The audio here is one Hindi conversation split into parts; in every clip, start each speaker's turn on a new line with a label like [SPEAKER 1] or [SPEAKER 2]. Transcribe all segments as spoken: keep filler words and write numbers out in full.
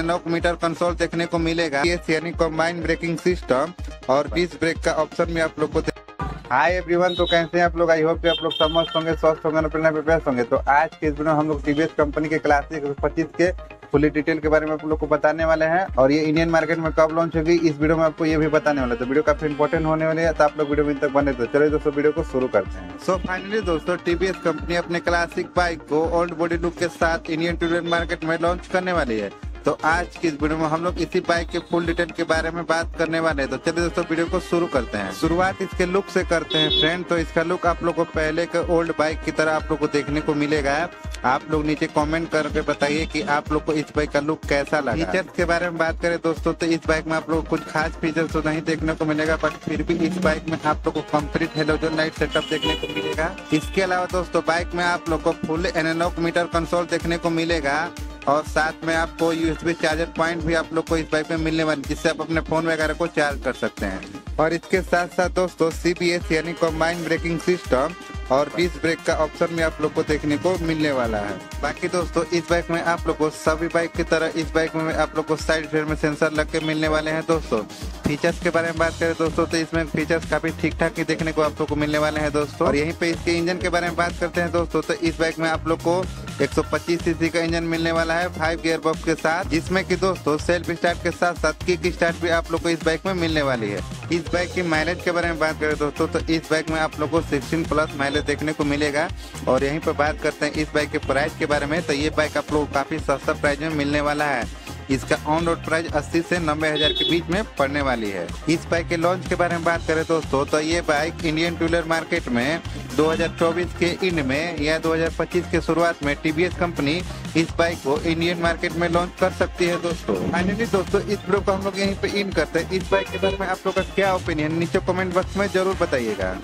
[SPEAKER 1] एनालॉग मीटर कंसोल देखने को मिलेगा, यानी कंबाइन ब्रेकिंग सिस्टम और डिस्क ब्रेक का ऑप्शन भी आप लोग को। हाय एवरीवन, तो कैसे हैं आप लोग? आई होप कि आप लोग सब मस्त होंगे, स्वस्थ होंगे, अपने पे बेस्ट होंगे। तो आज के इस वीडियो में हम लोग टीवीएस कंपनी के क्लासिक पच्चीस के फुली डिटेल के बारे में आप लोग को बताने वाले हैं और ये इंडियन मार्केट में कब लॉन्च होगी इस वीडियो में आपको ये भी बताने वाला है। तो वीडियो काफी इंपॉर्टेंट होने वाली है, तो आप लोग वीडियो में तक बने। तो चलिए दोस्तों वीडियो को शुरू करते हैं। सो फाइनली दोस्तों, टीवीएस कंपनी अपने क्लासिक बाइक को ओल्ड बॉडी लुक के साथ इंडियन टूरिस्ट मार्केट में लॉन्च करने वाली है। तो आज की इस वीडियो में हम लोग इसी बाइक के फुल डिटेल के बारे में बात करने वाले हैं। तो चलिए दोस्तों वीडियो को शुरू करते हैं। शुरुआत इसके लुक से करते हैं फ्रेंड। तो इसका लुक आप लोग को पहले के ओल्ड बाइक की तरह आप लोग को देखने को मिलेगा। आप लोग नीचे कमेंट करके बताइए कि आप लोग को इस बाइक का लुक कैसा लगा। फीचर्स के बारे में बात करें दोस्तों, तो इस बाइक में आप लोग को कुछ खास फीचर्स तो नहीं देखने को मिलेगा, बट फिर भी इस बाइक में आप लोग को कंप्लीट हेलोजन लाइट सेटअप देखने को मिलेगा। इसके अलावा दोस्तों बाइक में आप लोग को फुल एनालॉग मीटर कंसोल देखने को मिलेगा और साथ में आपको यूएसबी चार्जर पॉइंट भी आप लोग को इस बाइक में मिलने वाली, जिससे आप अपने फोन वगैरह को चार्ज कर सकते हैं। और इसके साथ साथ दोस्तों सीबीएस यानी कंबाइन ब्रेकिंग सिस्टम और डिस्क ब्रेक का ऑप्शन भी आप लोग को देखने को मिलने वाला है। बाकी दोस्तों इस बाइक में आप लोग को सभी बाइक की तरह इस बाइक में आप लोग को साइड फेयर में सेंसर लग के मिलने वाले हैं। दोस्तों फीचर्स के बारे में बात करें दोस्तों, तो इसमें फीचर्स काफी ठीक ठाक ही देखने को आप लोग को मिलने वाले हैं दोस्तों। और यहीं पे इसके इंजन के बारे में बात करते हैं दोस्तों, तो इस बाइक में आप लोग को एक सौ पच्चीस सीसी का इंजन मिलने वाला है फाइव गियर बॉक्स के साथ, जिसमें कि दोस्तों सेल्फ स्टार्ट के साथ साथ किक स्टार्ट भी आप लोग को इस बाइक में मिलने वाली है। इस बाइक की माइलेज के बारे में बात करें दोस्तों, तो इस बाइक में आप लोग को सोलह प्लस माइलेज देखने को मिलेगा। और यहीं पर बात करते हैं इस बाइक के प्राइस के बारे में, तो ये बाइक आप लोग को काफी सस्ता प्राइस में मिलने वाला है। इसका ऑन रोड प्राइस अस्सी से नब्बे हजार के बीच में पड़ने वाली है। इस बाइक के लॉन्च के बारे में बात करें दोस्तों, तो ये bike Indian two wheeler market में दो हज़ार चौबीस के एंड में या दो हज़ार पच्चीस के शुरुआत में टीवीएस कंपनी इस बाइक को इंडियन मार्केट में लॉन्च कर सकती है दोस्तों। फाइनली दोस्तों इस वीडियो को हम लोग यहीं पे इन करते हैं। इस बाइक के बारे में आप लोग का क्या ओपिनियन नीचे कमेंट बॉक्स में जरूर बताइएगा।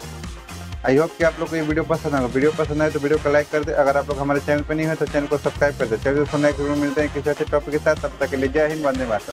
[SPEAKER 1] आई होप कि आप लोग को ये वीडियो पसंद आएगा। वीडियो पसंद आए तो वीडियो को लाइक कर दे। अगर आप लोग हमारे चैनल पर नहीं है तो चैनल को सब्सक्राइब कर दे। चलिए दोस्तों नेक्स्ट वीडियो में मिलते हैं किसी अच्छे टॉपिक के साथ। तब तक के लिए जय हिंद, वंदे मातरम।